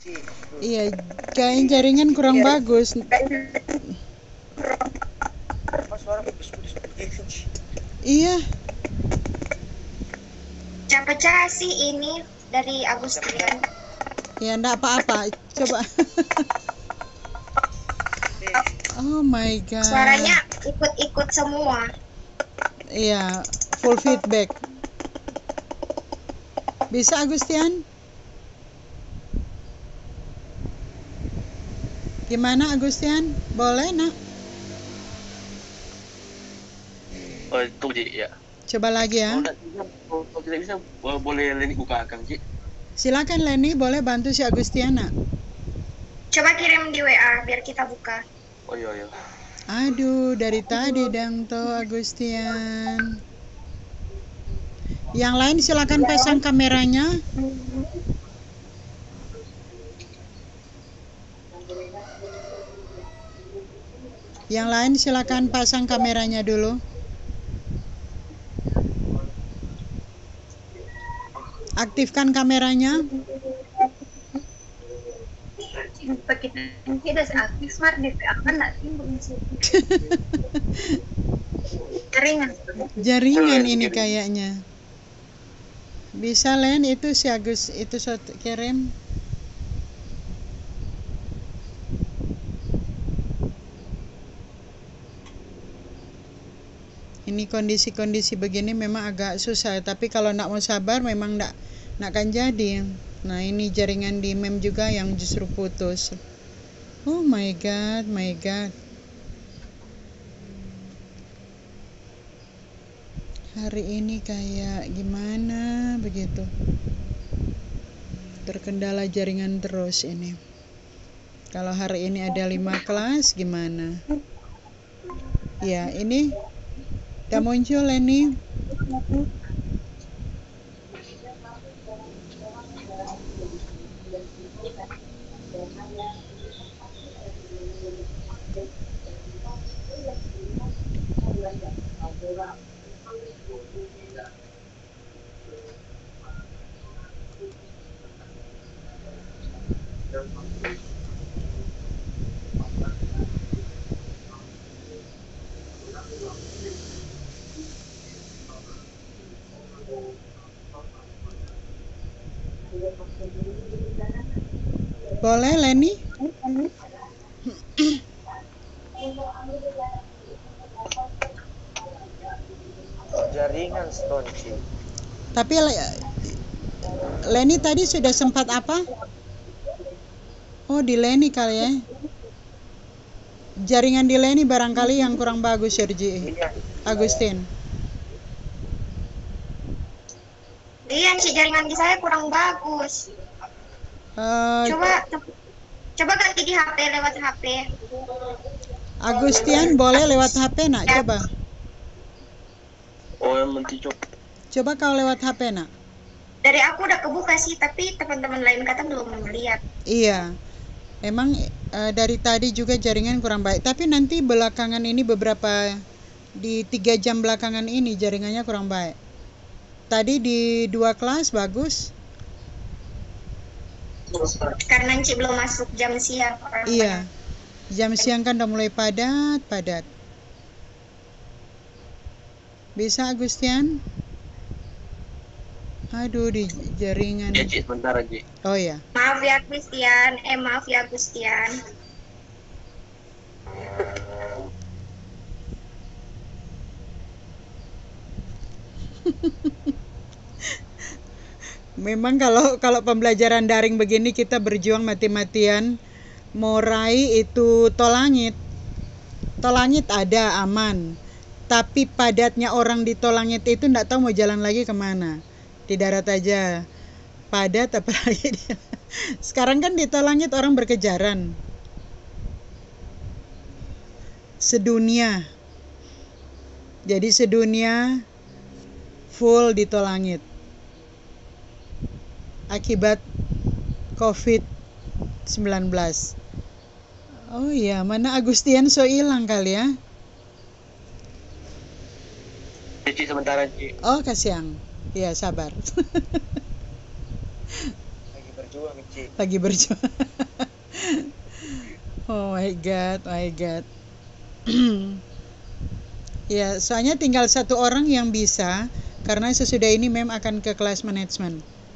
Iya, kayak jaringan kurang bagus. Iya, Pecah sih ini dari Agustian. ya enggak apa-apa. Coba. Oh my god. Suaranya ikut-ikut semua. Iya, full feedback. Bisa Agustian? Gimana Agustian? Boleh nak? Oh itu Ji ya. Coba lagi ya. Kalau tidak bisa boleh Leni buka Kang Ji. Silakan Leni, boleh bantu si Agustian nak? Coba kirim di WA biar kita buka. Oh iya. Aduh, dari tadi dang toh Agustian. Yang lain silakan pasang kameranya. Yang lain silakan pasang kameranya dulu. Aktifkan kameranya. Kita aktif smart DP akan nak timbul Jaringan ini kayaknya. Bisa Len itu si Agus itu kirim. Ini kondisi-kondisi begini memang agak susah, tapi kalau nak mau sabar memang nak akan jadi. Nah ini jaringan di mem juga yang justru putus. Oh my god, my god. Hari ini kayak gimana begitu. Terkendala jaringan terus ini. Kalau hari ini ada 5 kelas gimana? Ya ini udah muncul ini. Boleh Leni? Jaringan stonci. Tapi Leni tadi sudah sempat apa? Oh di Leni kali ya. Jaringan di Leni barangkali yang kurang bagus Sergi. Agustin. Iya sih jaringan di saya kurang bagus. Coba ganti di HP lewat HP. Agustian boleh lewat HP nak coba. Oh yang nanti Coba kau lewat HP nak. Dari aku udah kebuka sih, tapi teman-teman lain kata belum melihat. Iya. Emang dari tadi juga jaringan kurang baik. Tapi nanti belakangan ini beberapa di 3 jam belakangan ini jaringannya kurang baik. Tadi di 2 kelas bagus. Karena Ci belum masuk jam siang. Iya. Jam siang kan udah mulai padat. Bisa Agustian? Aduh di jaringan. Ya Ci, sebentar aja. Oh ya. Maaf ya Christian. Maaf ya Agustian. Memang kalau pembelajaran daring begini kita berjuang mati-matian mau raih itu tol langit. Tol langit ada aman. Tapi padatnya orang di tol langit itu enggak tahu mau jalan lagi kemana. Di darat aja padat apalagi sekarang kan di tol langit orang berkejaran sedunia, jadi sedunia full di tol langit akibat COVID-19. Oh iya, mana Agustian so hilang kali ya. Ci sebentar Ci. Oh kasihan. Ya sabar. Lagi berjuang Ci. Lagi berjuang. Oh my god, oh my god. Ya, soalnya tinggal satu orang yang bisa, karena sesudah ini mem akan ke kelas manajemen.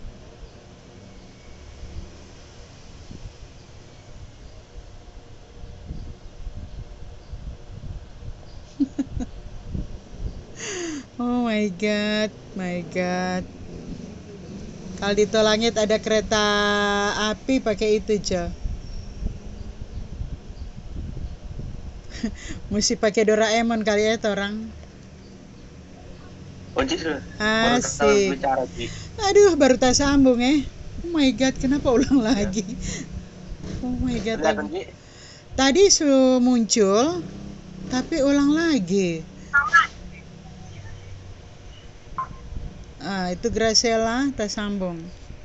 Oh my god, my god. Kalau di Tol Langit ada kereta api pakai itu, Jo. Mesti pakai Doraemon kali ya, orang. Oh, Ci, baru tahu Asik. bicara, Ci. Aduh, baru tak sambung Oh my god, kenapa ulang lagi? Oh my god. Kelihatan, Ci. Tadi muncul, tapi ulang lagi. Itu Graciela tak sambung.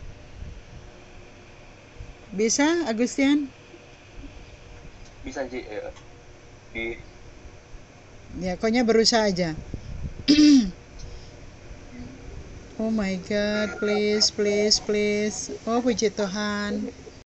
Bisa, Agustian? Bisa, Ci. Di Ya, pokoknya berusaha aja. Oh my god, please, please, please. Oh, puji Tuhan.